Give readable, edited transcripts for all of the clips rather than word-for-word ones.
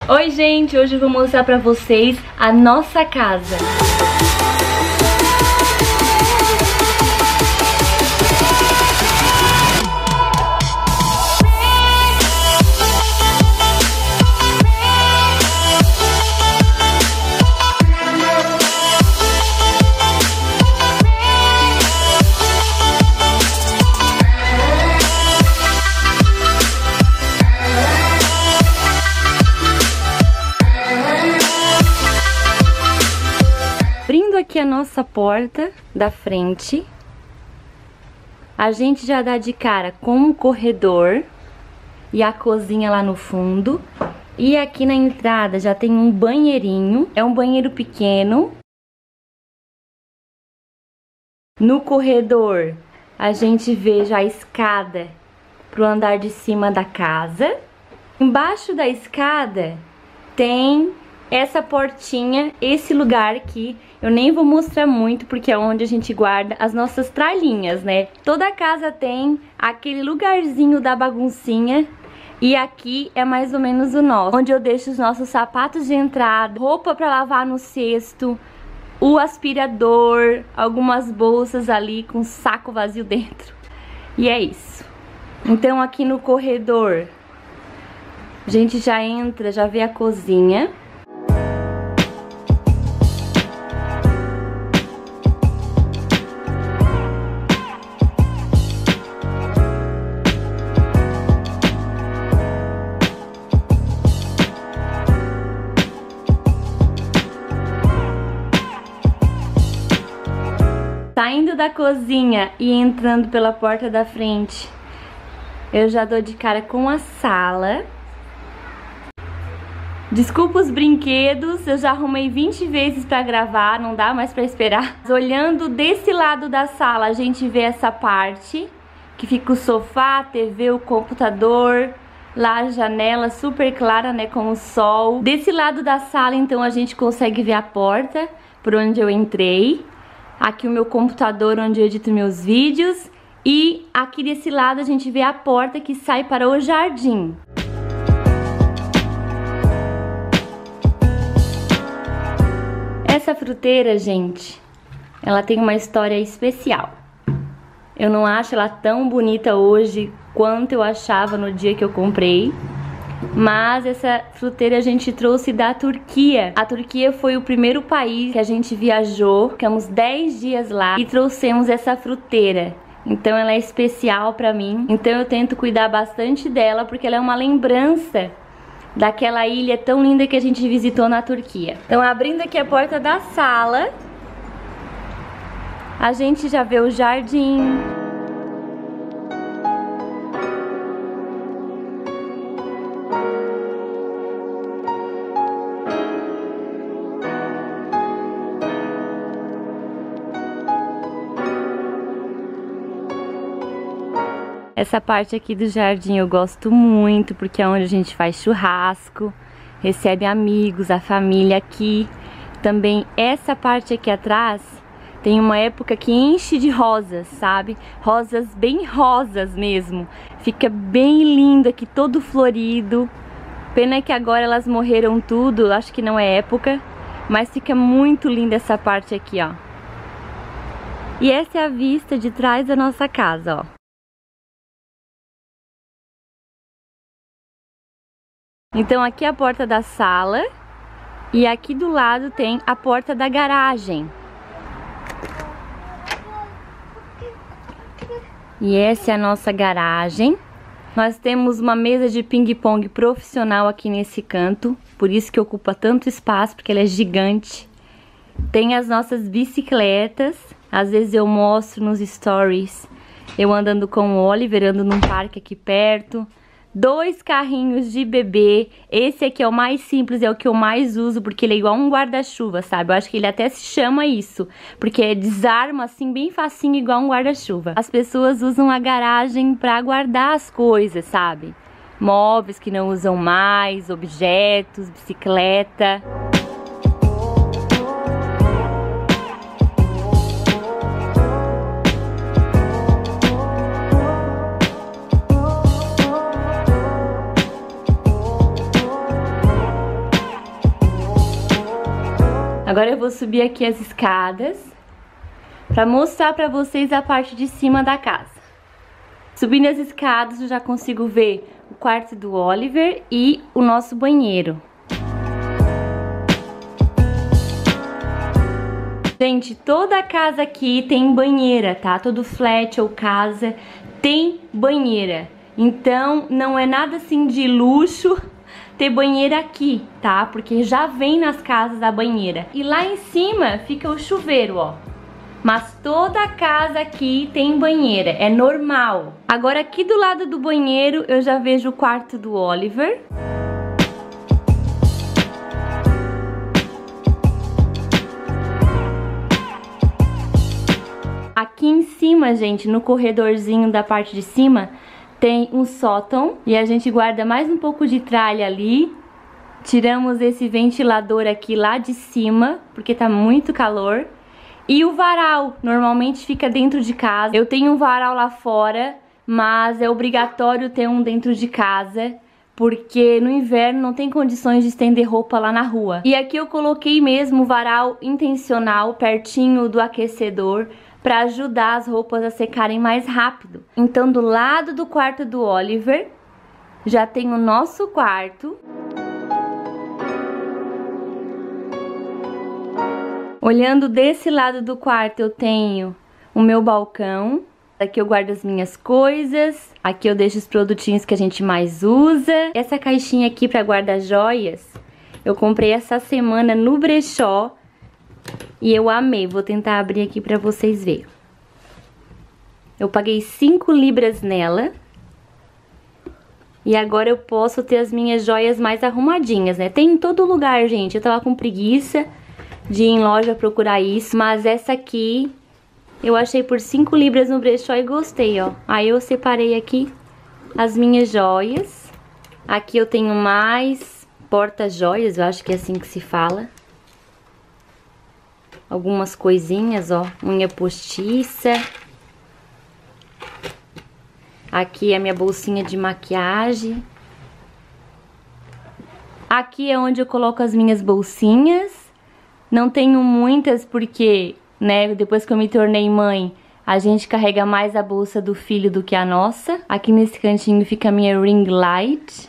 Oi gente, hoje eu vou mostrar pra vocês a nossa casa. Abrindo aqui a nossa porta da frente, a gente já dá de cara com o corredor e a cozinha lá no fundo. E aqui na entrada já tem um banheirinho, é um banheiro pequeno. No corredor a gente vê já a escada pro andar de cima da casa. Embaixo da escada tem essa portinha, esse lugar aqui, eu nem vou mostrar muito porque é onde a gente guarda as nossas tralhinhas, né? Toda casa tem aquele lugarzinho da baguncinha e aqui é mais ou menos o nosso, onde eu deixo os nossos sapatos de entrada, roupa pra lavar no cesto, o aspirador, algumas bolsas ali com saco vazio dentro. E é isso. Então aqui no corredor a gente já entra, já vê a cozinha. Saindo da cozinha e entrando pela porta da frente, eu já dou de cara com a sala. Desculpa os brinquedos, eu já arrumei 20 vezes pra gravar, não dá mais pra esperar. Olhando desse lado da sala, a gente vê essa parte, que fica o sofá, a TV, o computador, lá a janela super clara, né, com o sol. Desse lado da sala, então, a gente consegue ver a porta por onde eu entrei. Aqui o meu computador onde eu edito meus vídeos. E aqui desse lado a gente vê a porta que sai para o jardim. Essa fruteira, gente, ela tem uma história especial. Eu não acho ela tão bonita hoje quanto eu achava no dia que eu comprei. Mas essa fruteira a gente trouxe da Turquia. A Turquia foi o primeiro país que a gente viajou. Ficamos 10 dias lá e trouxemos essa fruteira. Então ela é especial pra mim. Então eu tento cuidar bastante dela porque ela é uma lembrança daquela ilha tão linda que a gente visitou na Turquia. Então abrindo aqui a porta da sala, a gente já vê o jardim. Essa parte aqui do jardim eu gosto muito, porque é onde a gente faz churrasco, recebe amigos, a família aqui. Também essa parte aqui atrás tem uma época que enche de rosas, sabe? Rosas bem rosas mesmo. Fica bem lindo aqui, todo florido. Pena que agora elas morreram tudo, acho que não é época. Mas fica muito linda essa parte aqui, ó. E essa é a vista de trás da nossa casa, ó. Então aqui é a porta da sala e aqui do lado tem a porta da garagem. E essa é a nossa garagem. Nós temos uma mesa de ping-pong profissional aqui nesse canto, por isso que ocupa tanto espaço, porque ela é gigante. Tem as nossas bicicletas, às vezes eu mostro nos stories eu andando com o Oliver, andando num parque aqui perto. 2 carrinhos de bebê, esse aqui é o mais simples, é o que eu mais uso, porque ele é igual um guarda-chuva, sabe? Eu acho que ele até se chama isso, porque desarma assim bem facinho, igual um guarda-chuva. As pessoas usam a garagem pra guardar as coisas, sabe? Móveis que não usam mais, objetos, bicicleta. Agora eu vou subir aqui as escadas para mostrar para vocês a parte de cima da casa. Subindo as escadas eu já consigo ver o quarto do Oliver e o nosso banheiro. Gente, toda casa aqui tem banheira, tá? Todo flat ou casa tem banheira. Então não é nada assim de luxo ter banheira aqui, tá? Porque já vem nas casas a banheira. E lá em cima fica o chuveiro, ó. Mas toda casa aqui tem banheira, é normal. Agora aqui do lado do banheiro eu já vejo o quarto do Oliver. Aqui em cima, gente, no corredorzinho da parte de cima, tem um sótão. E a gente guarda mais um pouco de tralha ali. Tiramos esse ventilador aqui lá de cima, porque tá muito calor. E o varal, normalmente fica dentro de casa. Eu tenho um varal lá fora, mas é obrigatório ter um dentro de casa, porque no inverno não tem condições de estender roupa lá na rua. E aqui eu coloquei mesmo o varal intencional, pertinho do aquecedor, para ajudar as roupas a secarem mais rápido. Então do lado do quarto do Oliver, já tem o nosso quarto. Olhando desse lado do quarto eu tenho o meu balcão. Aqui eu guardo as minhas coisas. Aqui eu deixo os produtinhos que a gente mais usa. Essa caixinha aqui para guardar joias, eu comprei essa semana no brechó. E eu amei. Vou tentar abrir aqui para vocês verem. Eu paguei 5 libras nela. E agora eu posso ter as minhas joias mais arrumadinhas, né? Tem em todo lugar, gente. Eu tava com preguiça de ir em loja procurar isso, mas essa aqui eu achei por 5 libras no brechó e gostei, ó. Aí eu separei aqui as minhas joias. Aqui eu tenho mais porta-joias, eu acho que é assim que se fala. Algumas coisinhas, ó, unha postiça. Aqui é a minha bolsinha de maquiagem. Aqui é onde eu coloco as minhas bolsinhas. Não tenho muitas porque, né, depois que eu me tornei mãe, a gente carrega mais a bolsa do filho do que a nossa. Aqui nesse cantinho fica a minha ring light.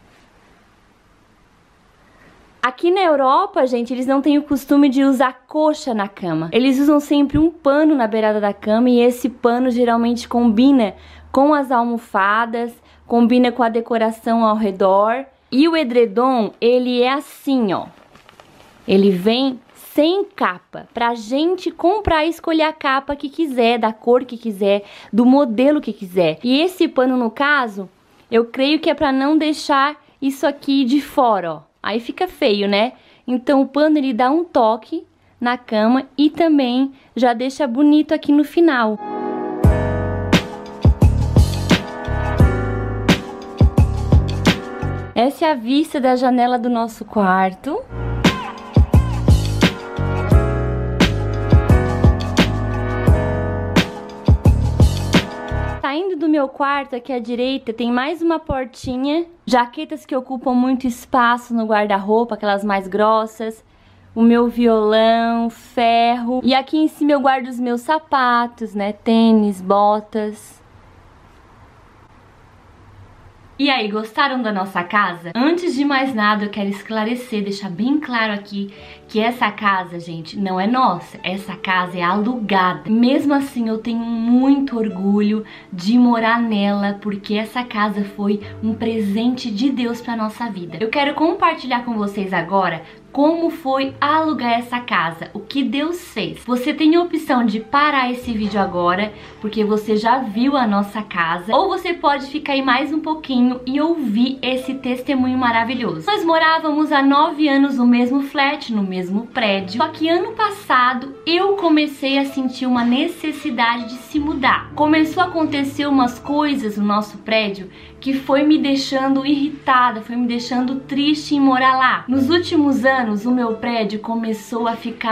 Aqui na Europa, gente, eles não têm o costume de usar coxa na cama. Eles usam sempre um pano na beirada da cama e esse pano geralmente combina com as almofadas, combina com a decoração ao redor. E o edredom, ele é assim, ó. Ele vem sem capa, pra gente comprar e escolher a capa que quiser, da cor que quiser, do modelo que quiser. E esse pano, no caso, eu creio que é pra não deixar isso aqui de fora, ó. Aí fica feio, né? Então o pano ele dá um toque na cama e também já deixa bonito aqui no final. Essa é a vista da janela do nosso quarto. Saindo do meu quarto, aqui à direita, tem mais uma portinha. Jaquetas que ocupam muito espaço no guarda-roupa, aquelas mais grossas. O meu violão, ferro. E aqui em cima eu guardo os meus sapatos, né? Tênis, botas. E aí, gostaram da nossa casa? Antes de mais nada, eu quero esclarecer, deixar bem claro aqui que essa casa, gente, não é nossa. Essa casa é alugada. Mesmo assim, eu tenho muito orgulho de morar nela, porque essa casa foi um presente de Deus para nossa vida. Eu quero compartilhar com vocês agora como foi alugar essa casa, o que Deus fez. Você tem a opção de parar esse vídeo agora, porque você já viu a nossa casa, ou você pode ficar aí mais um pouquinho e ouvir esse testemunho maravilhoso. Nós morávamos há 9 anos no mesmo flat, no mesmo prédio, só que ano passado eu comecei a sentir uma necessidade de se mudar. Começou a acontecer umas coisas no nosso prédio que foi me deixando irritada, foi me deixando triste em morar lá. Nos últimos anos, o meu prédio começou a ficar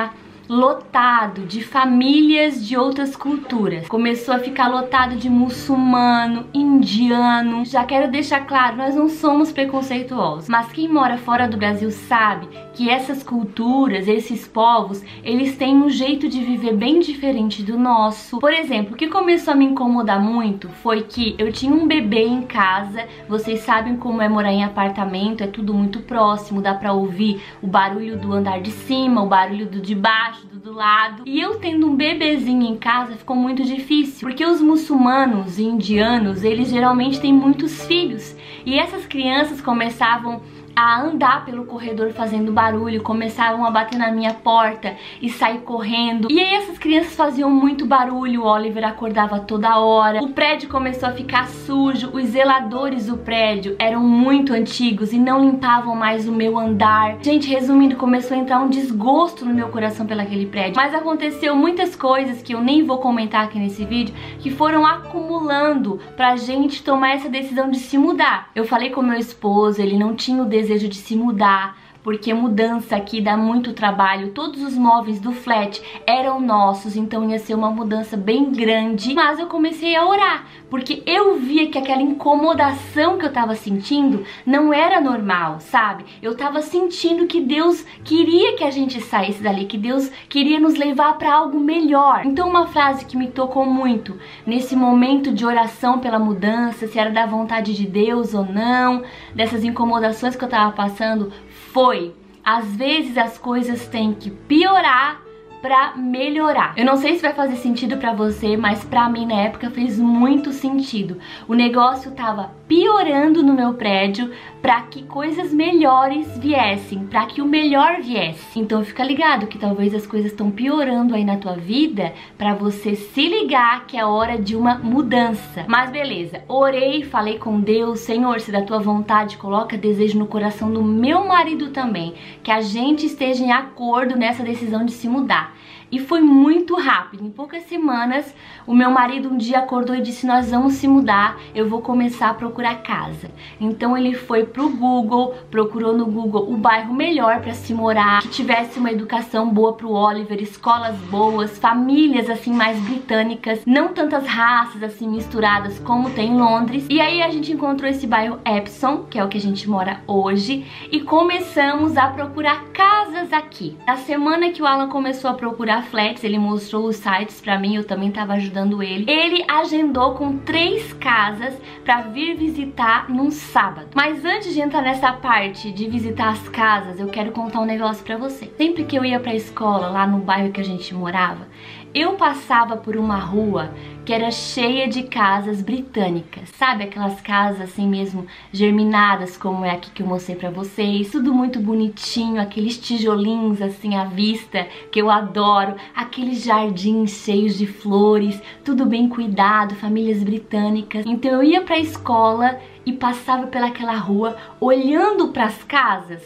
lotado de famílias de outras culturas. Começou a ficar lotado de muçulmano, indiano. Já quero deixar claro, nós não somos preconceituosos, mas quem mora fora do Brasil sabe que essas culturas, esses povos, eles têm um jeito de viver bem diferente do nosso. Por exemplo, o que começou a me incomodar muito foi que eu tinha um bebê em casa. Vocês sabem como é morar em apartamento, é tudo muito próximo, dá pra ouvir o barulho do andar de cima, o barulho do de baixo, do lado. E eu tendo um bebezinho em casa ficou muito difícil, porque os muçulmanos e indianos, eles geralmente têm muitos filhos, e essas crianças começavam a andar pelo corredor fazendo barulho, começavam a bater na minha porta e sair correndo. E aí essas crianças faziam muito barulho, o Oliver acordava toda hora, o prédio começou a ficar sujo, os zeladores do prédio eram muito antigos e não limpavam mais o meu andar. Gente, resumindo, começou a entrar um desgosto no meu coração pelaquele prédio. Mas aconteceu muitas coisas que eu nem vou comentar aqui nesse vídeo, que foram acumulando pra gente tomar essa decisão de se mudar. Eu falei com meu esposo, ele não tinha o desejo de se mudar, porque mudança aqui dá muito trabalho. Todos os móveis do flat eram nossos, então ia ser uma mudança bem grande. Mas eu comecei a orar, porque eu via que aquela incomodação que eu tava sentindo não era normal, sabe? Eu tava sentindo que Deus queria que a gente saísse dali, que Deus queria nos levar para algo melhor. Então uma frase que me tocou muito nesse momento de oração pela mudança, se era da vontade de Deus ou não, dessas incomodações que eu tava passando, foi: às vezes as coisas têm que piorar pra melhorar. Eu não sei se vai fazer sentido pra você, mas pra mim na época fez muito sentido. O negócio tava piorando no meu prédio pra que coisas melhores viessem, pra que o melhor viesse. Então fica ligado que talvez as coisas estão piorando aí na tua vida, pra você se ligar que é hora de uma mudança. Mas beleza, orei, falei com Deus: Senhor, se da tua vontade, coloca desejo no coração do meu marido também, que a gente esteja em acordo nessa decisão de se mudar. E foi muito rápido, em poucas semanas o meu marido um dia acordou e disse: nós vamos se mudar, eu vou começar a procurar casa. Então ele foi pro Google, procurou no Google o bairro melhor para se morar, que tivesse uma educação boa pro Oliver, escolas boas, famílias assim mais britânicas, não tantas raças assim misturadas como tem em Londres. E aí a gente encontrou esse bairro Epsom, que é o que a gente mora hoje, e começamos a procurar casas aqui. Na semana que o Alan começou a procurar flats, ele mostrou os sites pra mim, eu também tava ajudando ele. Ele agendou com 3 casas pra vir visitar num sábado. Mas antes de entrar nessa parte de visitar as casas, eu quero contar um negócio pra você. Sempre que eu ia pra escola, lá no bairro que a gente morava, eu passava por uma rua que era cheia de casas britânicas, sabe? Aquelas casas assim mesmo germinadas, como é aqui que eu mostrei pra vocês, tudo muito bonitinho, aqueles tijolinhos assim à vista, que eu adoro, aqueles jardins cheios de flores, tudo bem cuidado, famílias britânicas. Então eu ia pra escola e passava pelaquela rua, olhando pras casas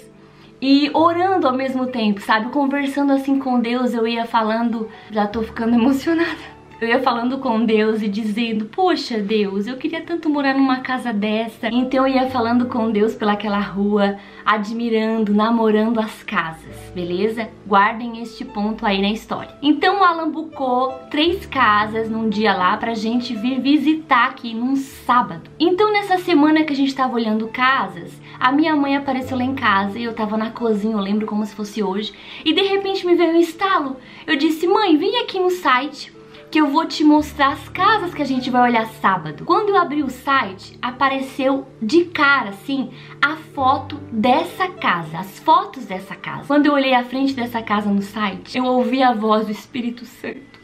e orando ao mesmo tempo, sabe? Conversando assim com Deus, eu ia falando, já tô ficando emocionada. Eu ia falando com Deus e dizendo: poxa Deus, eu queria tanto morar numa casa dessa. Então eu ia falando com Deus pelaquela rua, admirando, namorando as casas, beleza? Guardem este ponto aí na história. Então o Alan bucou 3 casas num dia lá pra gente vir visitar aqui num sábado. Então nessa semana que a gente tava olhando casas, a minha mãe apareceu lá em casa e eu tava na cozinha, eu lembro como se fosse hoje, e de repente me veio um estalo. Eu disse: mãe, vem aqui no site que eu vou te mostrar as casas que a gente vai olhar sábado. Quando eu abri o site, apareceu de cara, assim, a foto dessa casa, as fotos dessa casa. Quando eu olhei a frente dessa casa no site, eu ouvi a voz do Espírito Santo.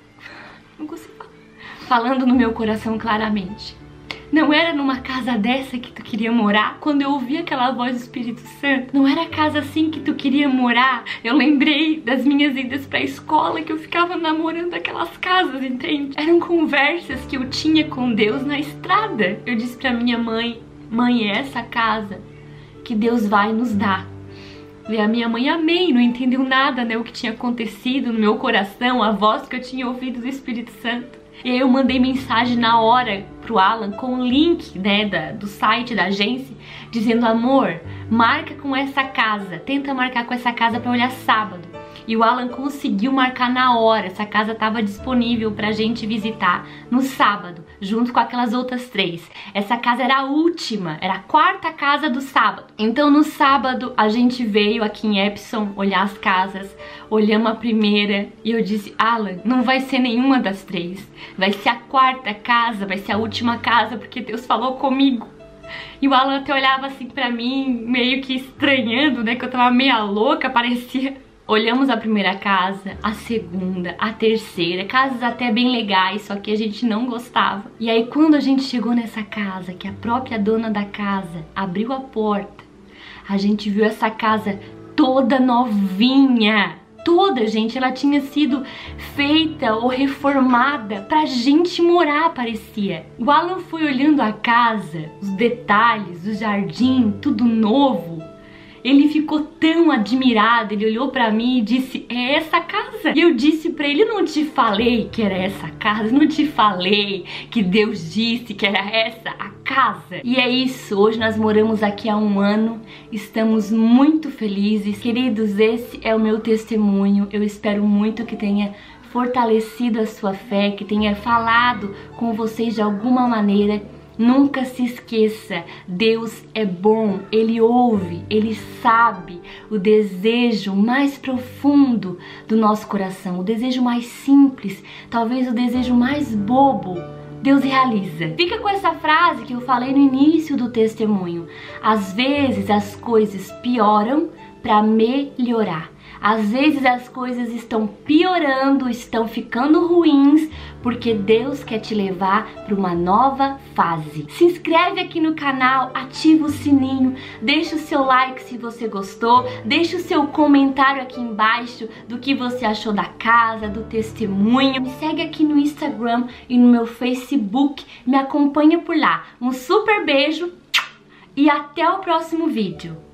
Não consigo falar. Falando no meu coração claramente: não era numa casa dessa que tu queria morar? Quando eu ouvi aquela voz do Espírito Santo, não era casa assim que tu queria morar? Eu lembrei das minhas idas pra escola, que eu ficava namorando aquelas casas, entende? Eram conversas que eu tinha com Deus na estrada. Eu disse pra minha mãe: mãe, é essa casa que Deus vai nos dar. E a minha mãe, amém, não entendeu nada, né, o que tinha acontecido no meu coração, a voz que eu tinha ouvido do Espírito Santo. E aí eu mandei mensagem na hora pro Alan com o link, né, do site da agência, dizendo: amor, marca com essa casa, tenta marcar com essa casa pra olhar sábado. E o Alan conseguiu marcar na hora. Essa casa estava disponível pra gente visitar no sábado, junto com aquelas outras 3. Essa casa era a última, era a 4ª casa do sábado. Então no sábado a gente veio aqui em Epsom olhar as casas, olhamos a primeira e eu disse: Alan, não vai ser nenhuma das 3. Vai ser a 4ª casa, vai ser a última casa, porque Deus falou comigo. E o Alan até olhava assim pra mim, meio que estranhando, né, que eu tava meia louca, parecia... Olhamos a primeira casa, a segunda, a terceira, casas até bem legais, só que a gente não gostava. E aí quando a gente chegou nessa casa, que a própria dona da casa abriu a porta, a gente viu essa casa toda novinha. Toda, gente, ela tinha sido feita ou reformada pra gente morar, parecia. O Alan foi olhando a casa, os detalhes, o jardim, tudo novo. Ele ficou tão admirado, ele olhou pra mim e disse: é essa casa? E eu disse pra ele: não te falei que era essa casa? Não te falei que Deus disse que era essa a casa? E é isso, hoje nós moramos aqui há 1 ano, estamos muito felizes. Queridos, esse é o meu testemunho, eu espero muito que tenha fortalecido a sua fé, que tenha falado com vocês de alguma maneira. Nunca se esqueça, Deus é bom, Ele ouve, Ele sabe o desejo mais profundo do nosso coração, o desejo mais simples, talvez o desejo mais bobo, Deus realiza. Fica com essa frase que eu falei no início do testemunho: às vezes as coisas pioram para melhorar. Às vezes as coisas estão piorando, estão ficando ruins, porque Deus quer te levar para uma nova fase. Se inscreve aqui no canal, ativa o sininho, deixa o seu like se você gostou, deixa o seu comentário aqui embaixo do que você achou da casa, do testemunho. Me segue aqui no Instagram e no meu Facebook, me acompanha por lá. Um super beijo e até o próximo vídeo.